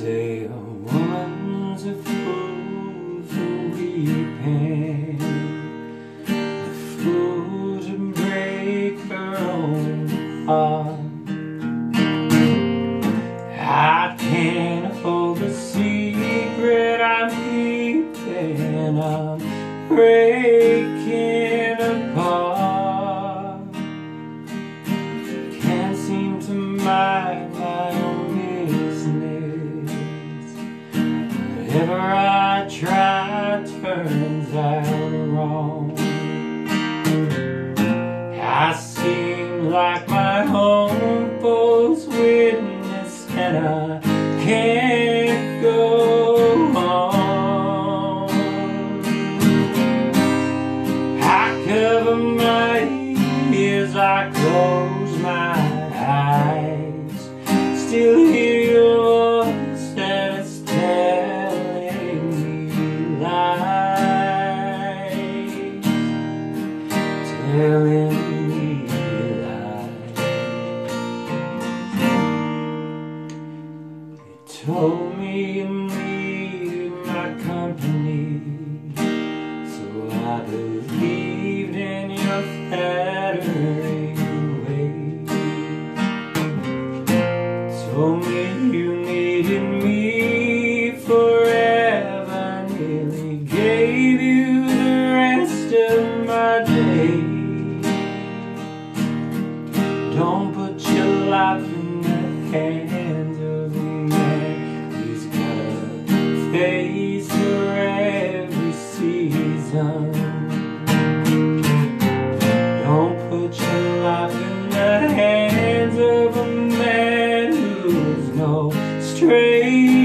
say a woman's a fool for weeping, a fool to break her own heart. I can't hold the secret I'm keeping, I'm breaking apart. Can't seem to mind my own business. Whatever I try turns out wrong. I seem like my own false witness, and I can't go on. I cover my ears, I close my eyes, still hear your voice and it's telling me lies, telling me lies. You told me you need my company, so I believed in your flattering ways. Told me you needed me forever, nearly gave you the rest of my days. Don't put your life in the hands of a man who's gotta face your every season. Don't put your life in the hands of a man who's no stranger.